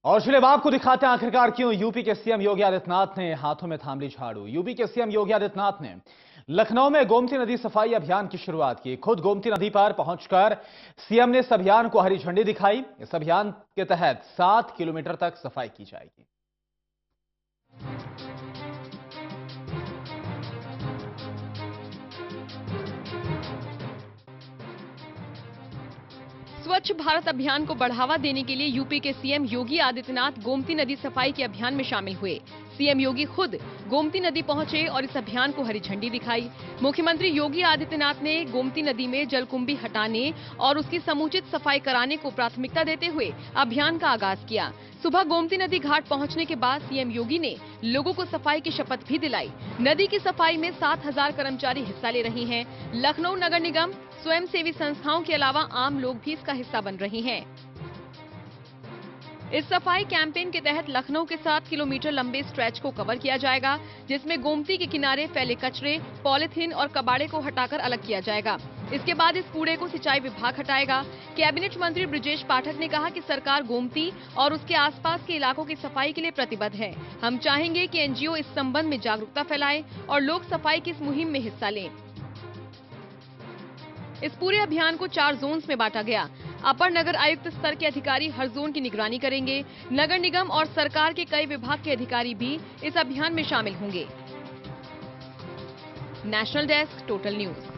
और चलिए अब आपको दिखाते हैं आखिरकार क्यों यूपी के सीएम योगी आदित्यनाथ ने हाथों में थाम ली झाड़ू। यूपी के सीएम योगी आदित्यनाथ ने लखनऊ में गोमती नदी सफाई अभियान की शुरुआत की। खुद गोमती नदी पर पहुंचकर सीएम ने इस अभियान को हरी झंडी दिखाई। इस अभियान के तहत 7 किलोमीटर तक सफाई की जाएगी। स्वच्छ भारत अभियान को बढ़ावा देने के लिए यूपी के सीएम योगी आदित्यनाथ गोमती नदी सफाई के अभियान में शामिल हुए। सीएम योगी खुद गोमती नदी पहुंचे और इस अभियान को हरी झंडी दिखाई। मुख्यमंत्री योगी आदित्यनाथ ने गोमती नदी में जलकुंभी हटाने और उसकी समुचित सफाई कराने को प्राथमिकता देते हुए अभियान का आगाज किया। सुबह गोमती नदी घाट पहुंचने के बाद सीएम योगी ने लोगों को सफाई की शपथ भी दिलाई। नदी की सफाई में 7,000 कर्मचारी हिस्सा ले रहे हैं। लखनऊ नगर निगम, स्वयंसेवी संस्थाओं के अलावा आम लोग भी इसका हिस्सा बन रहे हैं। इस सफाई कैंपेन के तहत लखनऊ के 7 किलोमीटर लंबे स्ट्रेच को कवर किया जाएगा, जिसमें गोमती के किनारे फैले कचरे, पॉलिथीन और कबाड़े को हटाकर अलग किया जाएगा। इसके बाद इस कूड़े को सिंचाई विभाग हटाएगा। कैबिनेट मंत्री ब्रजेश पाठक ने कहा कि सरकार गोमती और उसके आसपास के इलाकों की सफाई के लिए प्रतिबद्ध है। हम चाहेंगे कि एनजीओ इस संबंध में जागरूकता फैलाएं और लोग सफाई की इस मुहिम में हिस्सा लें। इस पूरे अभियान को 4 जोन्स में बांटा गया। अपर नगर आयुक्त स्तर के अधिकारी हर जोन की निगरानी करेंगे। नगर निगम और सरकार के कई विभाग के अधिकारी भी इस अभियान में शामिल होंगे। National desk, total news.